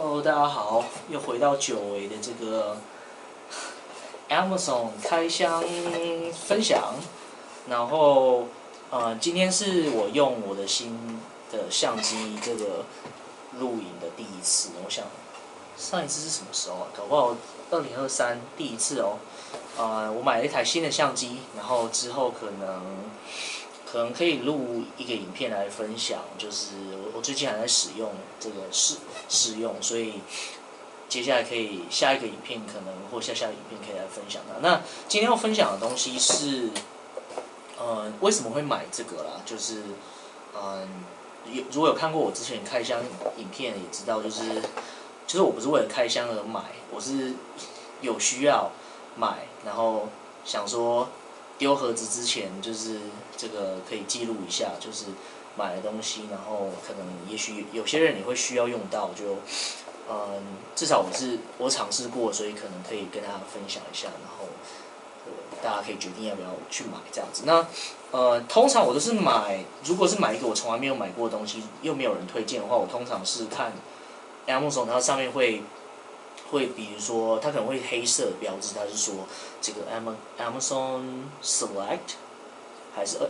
Hello，大家好，又回到久违的这个 Amazon 开箱分享。然后，今天是我用我的新的相机这个录影的第一次。我想上一次是什么时候啊？搞不好2023第一次哦。我买了一台新的相机，然后之后可能可以录一个影片来分享，就是我最近还在使用这个试用，所以接下来可以下一个影片可能或下下个影片可以来分享它。那今天要分享的东西是，为什么会买这个啦？就是，如果有看过我之前开箱影片，也知道就是我不是为了开箱而买，我是有需要买，然后想说丢盒子之前，就是这个可以记录一下，就是买的东西，然后可能也许有些人也会需要用到，就至少我尝试过，所以可能可以跟大家分享一下，然后大家可以决定要不要去买这样子。那通常我都是买，如果是买一个我从来没有买过的东西，又没有人推荐的话，我通常是看 Amazon 它上面会比如说它可能会黑色的标志，它是说这个 Amazon Select 还是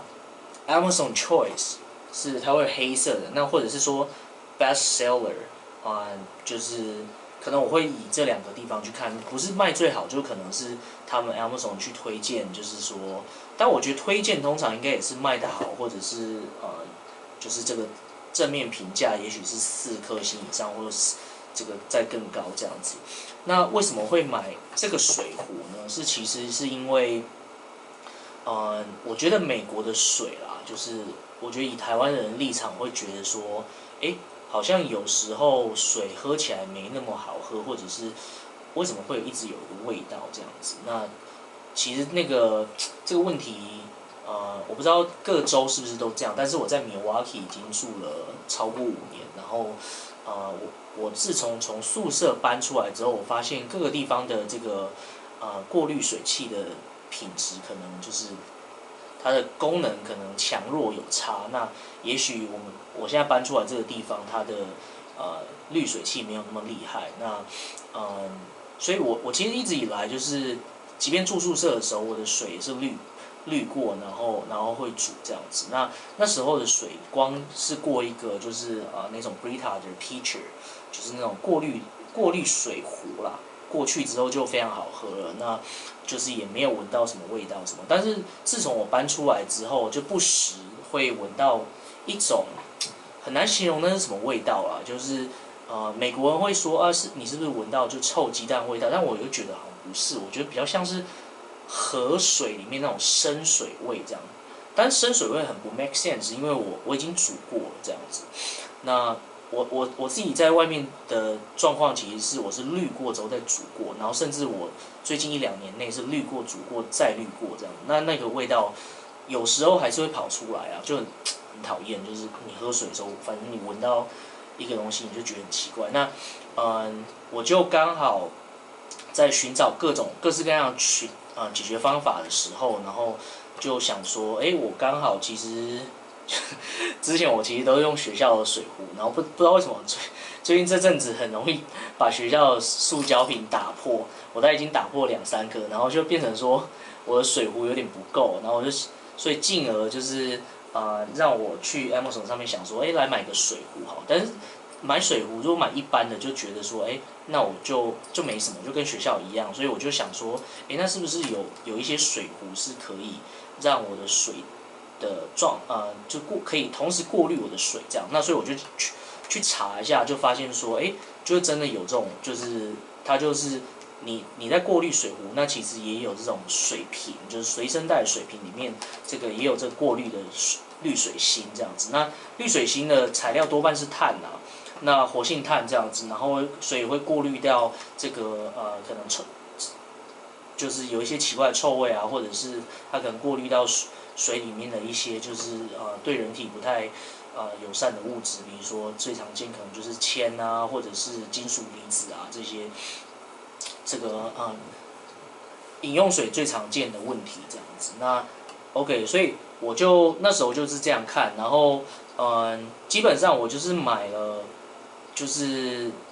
Amazon Choice 是它会黑色的，那或者是说 Best Seller 就是可能我会以这两个地方去看，不是卖最好，就可能是他们 Amazon 去推荐，就是说，但我觉得推荐通常应该也是卖得好，或者是就是这个正面评价也许是4颗星以上，或者是这个再更高这样子。那为什么会买这个水壶呢？其实是因为，我觉得美国的水啦，就是我觉得以台湾人的立场会觉得说，好像有时候水喝起来没那么好喝，或者是为什么会一直有一个味道这样子？那其实这个问题，我不知道各州是不是都这样，但是我在 Milwaukee 已经住了超过5年，然后我自从宿舍搬出来之后，我发现各个地方的这个过滤水器的品质可能就是它的功能可能强弱有差。那也许我现在搬出来这个地方，它的滤水器没有那么厉害。那所以我其实一直以来就是，即便住宿舍的时候，我的水也是滤过，然后会煮这样子。那时候的水光是过一个就是那种 Brita 的 pitcher， 就是那种过滤水壶啦。过去之后就非常好喝了，那就是也没有闻到什么味道什么。但是自从我搬出来之后，就不时会闻到一种很难形容那是什么味道啦，就是美国人会说你是不是闻到就臭鸡蛋味道？但我又觉得好像不是，我觉得比较像是河水里面那种深水味这样。但是深水味很不 make sense， 因为我已经煮过了这样子。那我自己在外面的状况，其实是我是滤过之后再煮过，然后甚至我最近1-2年内是滤过、煮过再滤过这样。那个味道有时候还是会跑出来啊，就很讨厌。就是你喝水的时候，反正你闻到一个东西，你就觉得很奇怪。那我就刚好在寻找各式各样的解决方法的时候，然后就想说，我刚好其实。之前我其实都用学校的水壶，然后不知道为什么最近这阵子很容易把学校的塑胶瓶打破，我大概已经打破2-3个，然后就变成说我的水壶有点不够，然后所以进而就是让我去 Amazon 上面想说，来买个水壶好，但是买水壶如果买一般的就觉得说，那我就没什么，就跟学校一样，所以我就想说，那是不是有一些水壶是可以让我的水的就可以同时过滤我的水这样。那所以我就去查一下，就发现说，就是真的有这种，就是它就是你在过滤水壶，那其实也有这种水瓶，就是随身带的水瓶里面，这个也有这个过滤的滤水芯这样子。那滤水芯的材料多半是碳啊，那活性炭这样子，然后所以会过滤掉这个可能就是有一些奇怪的臭味啊，或者是它可能过滤到水里面的一些就是对人体不太友善的物质，比如说最常见可能就是铅啊，或者是金属离子啊这些，这个饮用水最常见的问题这样子。那 OK， 所以我就那时候就是这样看，然后基本上我就是买了就是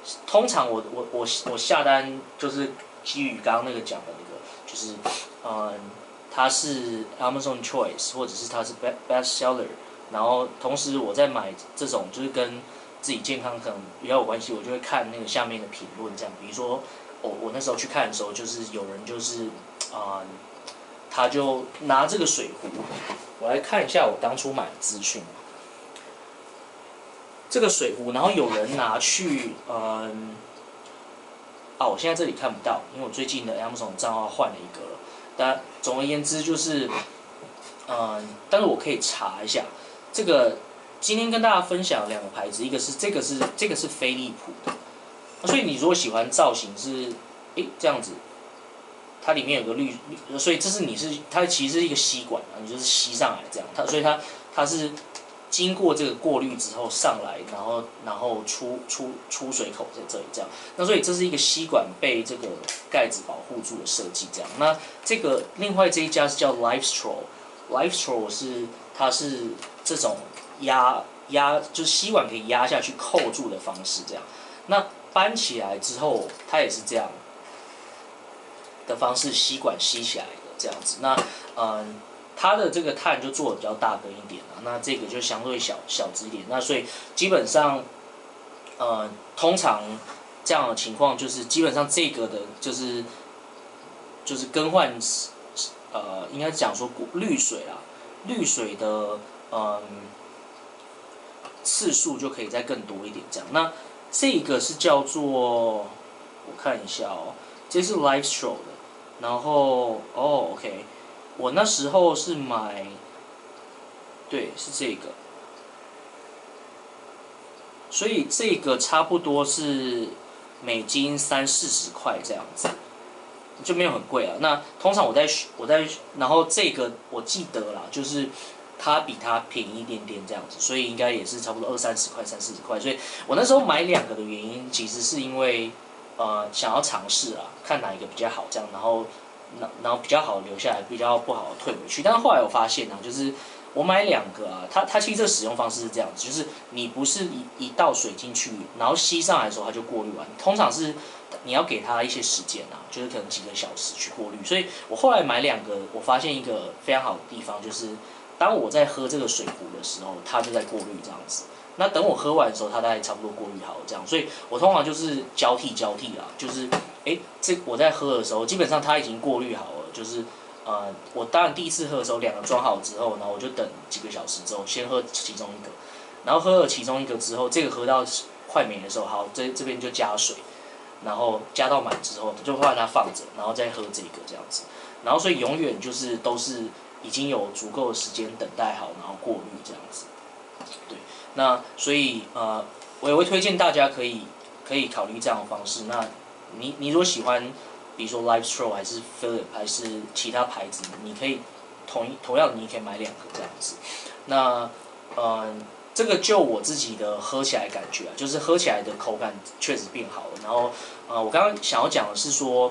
通常我下单就是基于刚刚那个讲的那个，就是它是 Amazon Choice 或者是它是 Best Seller， 然后同时我在买这种就是跟自己健康可能比较有关系，我就会看那个下面的评论这样，比如说我那时候去看的时候，就是有人就是他就拿这个水壶，我来看一下我当初买的资讯。这个水壶，然后有人拿去，我现在这里看不到，因为我最近的 Amazon 账号换了一个了。但总而言之就是，但是我可以查一下。这个今天跟大家分享两个牌子，一个是这个是飞利浦的，所以你如果喜欢造型是，这样子，它里面有个绿，所以这是它其实是一个吸管啊，你就是吸上来这样，所以它是经过这个过滤之后上来，然后出水口在这里这样，那所以这是一个吸管被这个盖子保护住的设计这样。那这个另外这一家是叫 Life Straw，Life Straw 它是这种就是吸管可以压下去扣住的方式这样。那搬起来之后，它也是这样的方式，吸管吸起来的这样子。那它的这个碳就做的比较大根一点啊，那这个就相对小只一点。那所以基本上，通常这样的情况就是基本上这个的就是更换，应该讲说滤水啦，滤水的次数就可以再更多一点这样。那这个是叫做我看一下哦，这是 Life Straw 的，然后OK。我那时候是买，对，是这个，所以这个差不多是美金30-40块这样子，就没有很贵啊。那通常我在，然后这个我记得啦，就是它比它便宜一点点这样子，所以应该也是差不多20-30块、30-40块。所以我那时候买两个的原因，其实是因为想要尝试啊，看哪一个比较好这样，然后比较好留下来，比较不好退回去。但是后来我发现啊，就是我买两个啊，它其实这个使用方式是这样子，就是你不是一倒水进去，然后吸上来的时候它就过滤完，通常是你要给它一些时间啊，就是可能几个小时去过滤。所以我后来买两个，我发现一个非常好的地方，就是当我在喝这个水壶的时候，它就在过滤这样子。那等我喝完的时候，它大概差不多过滤好了这样，所以我通常就是交替啦，就是我在喝的时候，基本上它已经过滤好了，就是我当然第一次喝的时候，两个装好之后，然后我就等几个小时之后，先喝其中一个，然后喝了其中一个之后，这个喝到快没的时候，好，这边就加水，然后加到满之后，就让它放着，然后再喝这个这样子，然后所以永远就是都是已经有足够的时间等待好，然后过滤这样子，对。那所以我也会推荐大家可以考虑这样的方式。那你如果喜欢，比如说 Life Straw 还是 Philip 还是其他牌子，你可以同样你可以买两个这样子。那这个就我自己的喝起来感觉啊，就是喝起来的口感确实变好了。然后我刚刚想要讲的是说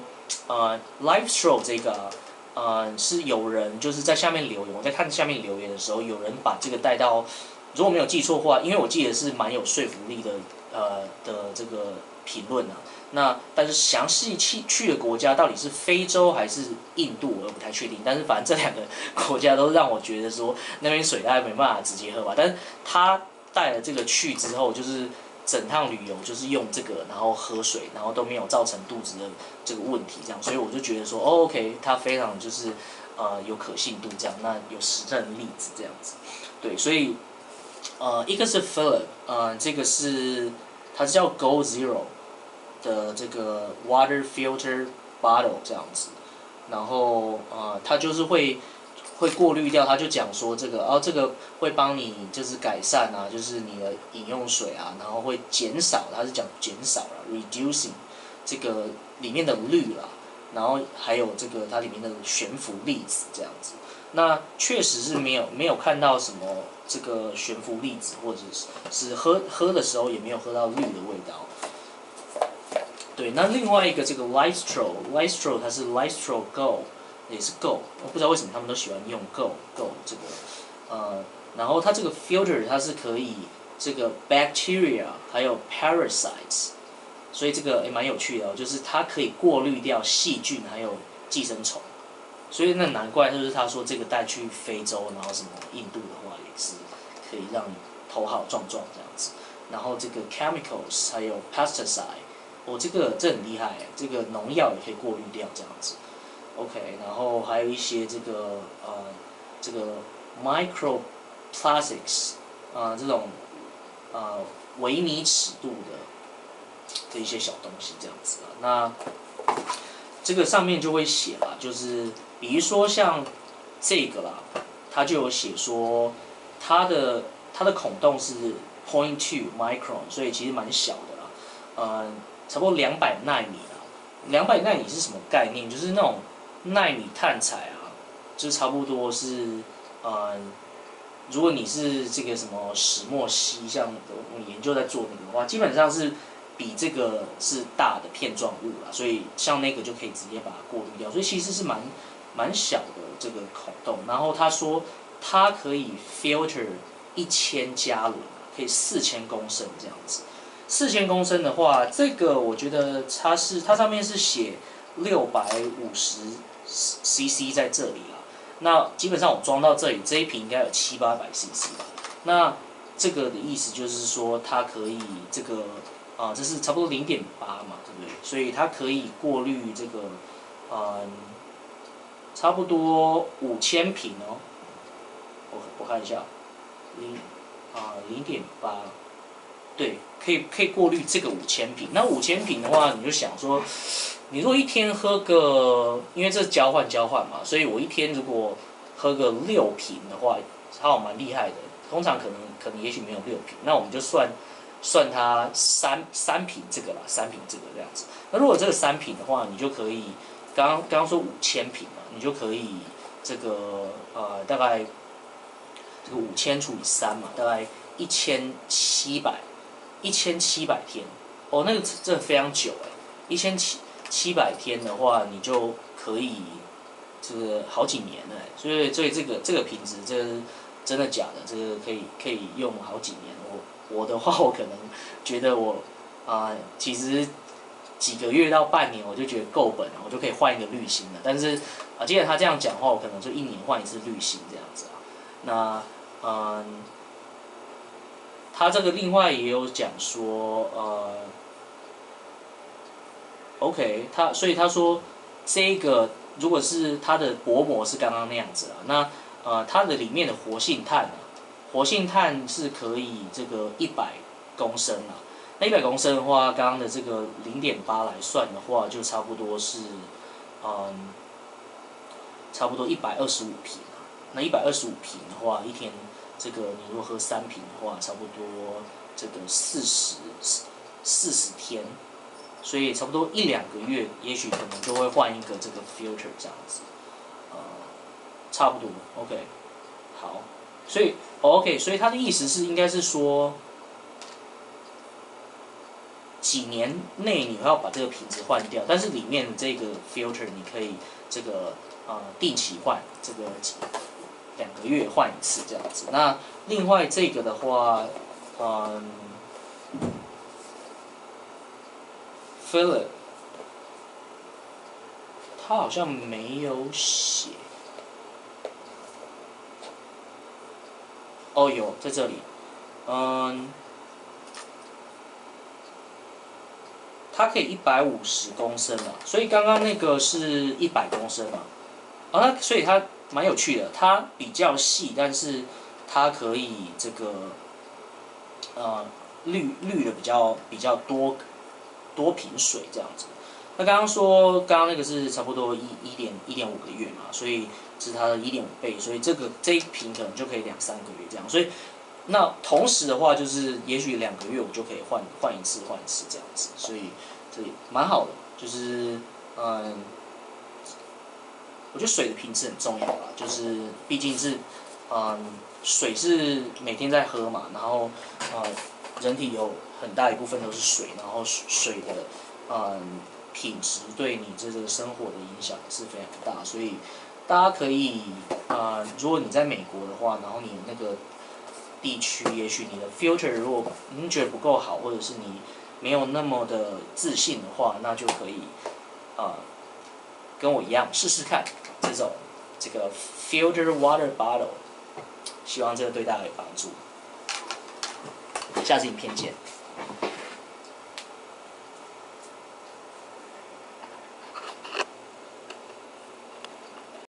Life Straw 这个是有人就是在下面留言，我在看下面留言的时候，有人把这个带到。如果没有记错的话，因为我记得是蛮有说服力的，这个评论啊。那但是详细去的国家到底是非洲还是印度，我不太确定。但是反正这两个国家都让我觉得说那边水大概没办法直接喝吧。但是他带了这个去之后，就是整趟旅游就是用这个，然后喝水，然后都没有造成肚子的这个问题，这样。所以我就觉得说，OK， 它非常就是有可信度这样，那有实证例子这样子，对，所以。一个是 Philip，这个它是叫 Go Zero 的这个 Water Filter Bottle 这样子，然后它就是会过滤掉，它就讲说这个这个会帮你就是改善啊，就是你的饮用水啊，然后会减少，它是讲减少了 reducing 这个里面的氯啦，然后还有这个它里面的悬浮粒子这样子。那确实是没有看到什么这个悬浮粒子，或者是喝的时候也没有喝到氯的味道。对，那另外一个这个 Life Straw 它是 Life Straw Go， 也是 Go， 我不知道为什么他们都喜欢用 Go 这个然后它这个 filter 它是可以这个 bacteria 还有 parasites 所以这个也蛮有趣的哦，就是它可以过滤掉细菌还有寄生虫，所以那难怪就是他说这个带去非洲，然后什么印度的话也是可以让你头好壮壮这样子。然后这个 chemicals 还有 pesticide， 这很厉害，这个农药也可以过滤掉这样子。OK， 然后还有一些这个 microplastics 这种微米尺度的一些小东西这样子啊。那这个上面就会写啦，就是比如说像这个啦，它就有写说它的孔洞是 0.2 micron， 所以其实蛮小的啦，差不多200纳米啦。200纳米是什么概念？就是那种纳米碳材啊，就是差不多是如果你是这个什么石墨烯，像我们研究在做那个的话，基本上是比这个是大的片状物啦，所以像那个就可以直接把它过滤掉，所以其实是蛮小的这个孔洞。然后他说它可以 filter 1000加仑，可以4000公升这样子。4000公升的话，这个我觉得它上面是写650 cc 在这里啦。那基本上我装到这里，这一瓶应该有700-800 cc。那这个的意思就是说，它可以这个这是差不多0.8嘛，对不对？所以它可以过滤这个差不多5000瓶哦。我看一下，0.8，对，可以过滤这个5000瓶。那5000瓶的话，你就想说，你如果一天喝个，因为这交换嘛，所以我一天如果喝个6瓶的话，它蛮厉害的。通常可能也许没有6瓶，那我们就算它三瓶这个啦，3瓶这个这样子。那如果这个3瓶的话，你就可以刚刚说5000瓶嘛，你就可以这个大概这个5000除以3嘛，大概1700天。哦，那个真的非常久哎，1700天的话，你就可以这个好几年了，所以这个品质，这个真的假的？这个可以用好几年。我的话，我可能觉得其实几个月到半年，我就觉得够本了，我就可以换一个滤芯了。但是既然他这样讲的话，我可能就1年换一次滤芯这样子啊。那他这个另外也有讲说OK， 所以他说这个如果是它的薄膜是刚刚那样子啊，那它的里面的活性炭是可以这个100公升啊。那100公升的话，刚刚的这个0.8来算的话，就差不多是差不多125瓶啊。那125瓶的话，一天这个你如果喝3瓶的话，差不多这个40天。所以差不多1-2个月，也许可能就会换一个这个 filter 这样子，差不多 OK， 好，所以 OK， 所以他的意思是应该是说，几年内你要把这个瓶子换掉，但是里面的这个 filter 你可以这个定期换，这个2个月换一次这样子。那另外这个的话Philip， 他好像没有写。哦，有在这里，它可以150公升啊，所以刚刚那个是100公升嘛，那所以它蛮有趣的，它比较细，但是它可以这个滤的比较多瓶水这样子。那刚刚那个是差不多1.5个月嘛，所以是它的1.5倍，所以这一瓶可能就可以2-3个月这样。所以那同时的话，就是也许2个月我就可以换一次这样子，所以这也蛮好的。就是我觉得水的品质很重要啦，就是毕竟是水是每天在喝嘛，然后人体有很大一部分都是水，然后水的品质对你这个生活的影响是非常大，所以大家可以如果你在美国的话，然后你那个地区，也许你的 filter 如果您觉得不够好，或者是你没有那么的自信的话，那就可以跟我一样试试看这个 filter water bottle，希望这个对大家有帮助。下次影片见。